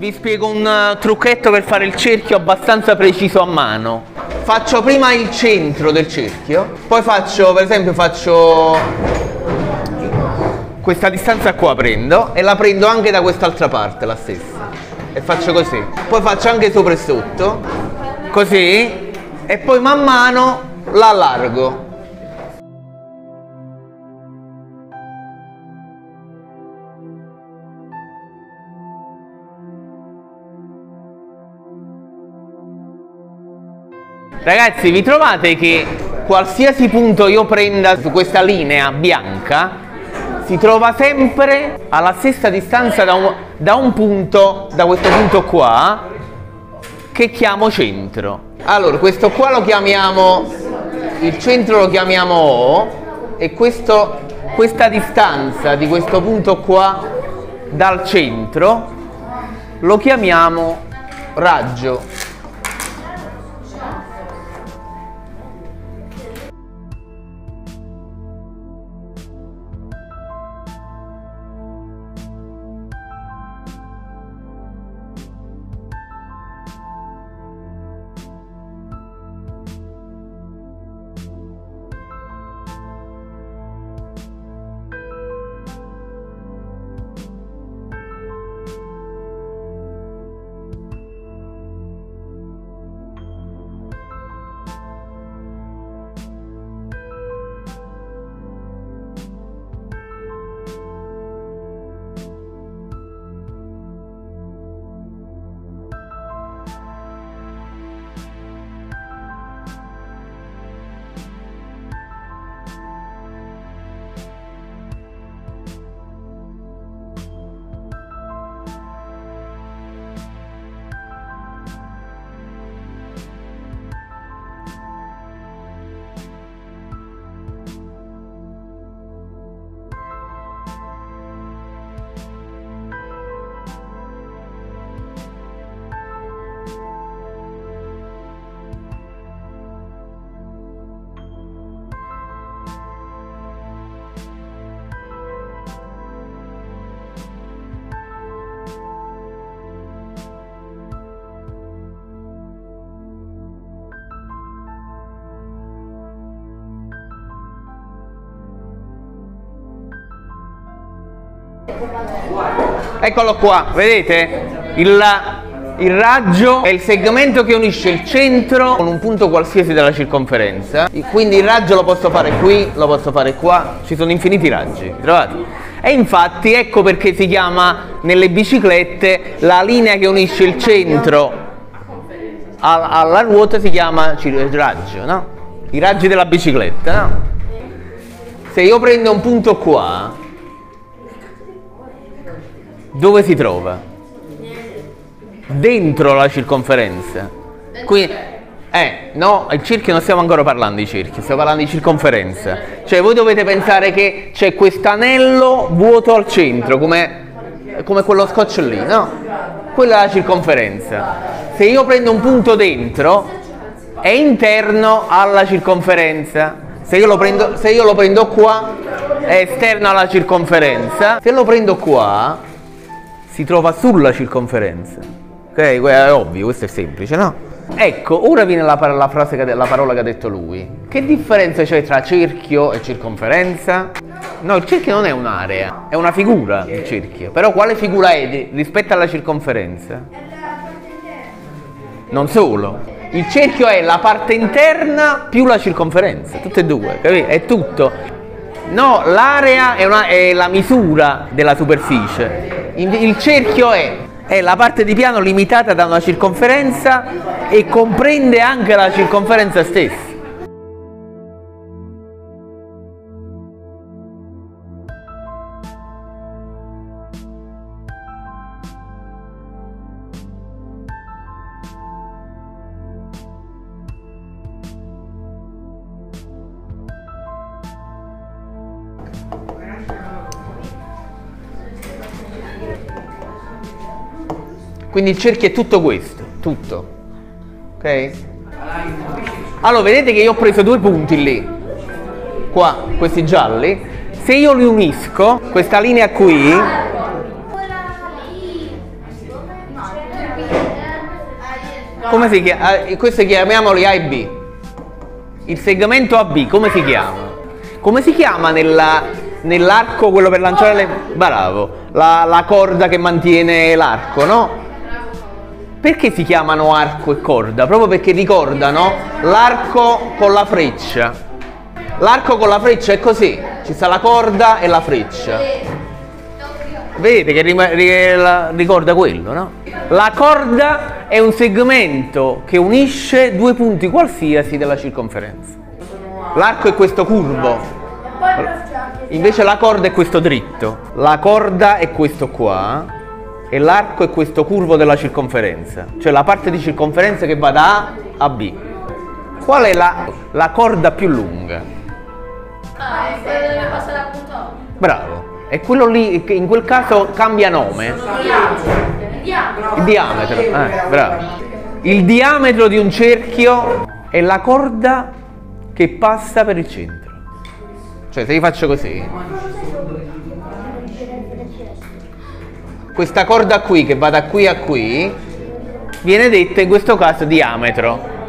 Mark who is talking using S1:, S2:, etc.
S1: Vi spiego un trucchetto per fare il cerchio abbastanza preciso a mano. Faccio prima il centro del cerchio, poi faccio, per esempio, questa distanza qua prendo e la prendo anche da quest'altra parte, la stessa. E faccio così. Poi faccio anche sopra e sotto, così, e poi man mano la allargo. Ragazzi, vi trovate che qualsiasi punto io prenda su questa linea bianca si trova sempre alla stessa distanza da un punto, da questo punto qua, che chiamo centro. Allora, questo qua lo chiamiamo, il centro lo chiamiamo O, e questa distanza di questo punto qua dal centro lo chiamiamo raggio. Eccolo qua, vedete? Il raggio è il segmento che unisce il centro con un punto qualsiasi della circonferenza. Quindi il raggio lo posso fare qui, lo posso fare qua, ci sono infiniti raggi, trovate? E infatti ecco perché si chiama nelle biciclette la linea che unisce il centro alla ruota si chiama raggio, no? I raggi della bicicletta, no? Se io prendo un punto qua, dove si trova? Dentro la circonferenza. Quindi, no, il cerchio non stiamo ancora parlando di cerchio, stiamo parlando di circonferenza. Cioè voi dovete pensare che c'è quest'anello vuoto al centro, come quello scotch lì, no? Quella è la circonferenza. Se io prendo un punto dentro, è interno alla circonferenza. Se io lo prendo qua, è esterno alla circonferenza. Se lo prendo qua, si trova sulla circonferenza. Ok? È ovvio, questo è semplice, no? Ecco, ora viene la parola che ha detto lui. Che differenza c'è tra cerchio e circonferenza? No, il cerchio non è un'area, è una figura il cerchio. Però quale figura è rispetto alla circonferenza? Non solo. Il cerchio è la parte interna più la circonferenza, tutte e due, capito? È tutto. No, l'area è la misura della superficie. Il cerchio è la parte di piano limitata da una circonferenza e comprende anche la circonferenza stessa. Quindi il cerchio è tutto questo, tutto, ok? Allora vedete che io ho preso due punti lì, qua, questi gialli. Se io li unisco, questa linea qui, Come si chiama? Questo chiamiamoli A e B. Il segmento AB, come si chiama? Come si chiama nell'arco quello per lanciare le... Bravo, la corda che mantiene l'arco, no? Perché si chiamano arco e corda? Proprio perché ricordano l'arco con la freccia. L'arco con la freccia è così, ci sta la corda e la freccia. Vedete che ricorda quello, no? La corda è un segmento che unisce due punti qualsiasi della circonferenza. L'arco è questo curvo, invece la corda è questo dritto. La corda è questo qua e l'arco è questo curvo della circonferenza, cioè la parte di circonferenza che va da A a B. Qual è la corda più lunga?
S2: È quello dove passa la punta.
S1: Bravo, è quello lì che in quel caso cambia nome. Il diametro, bravo. Il diametro di un cerchio è la corda che passa per il centro. Cioè, se io faccio così, questa corda qui che va da qui a qui viene detta in questo caso diametro.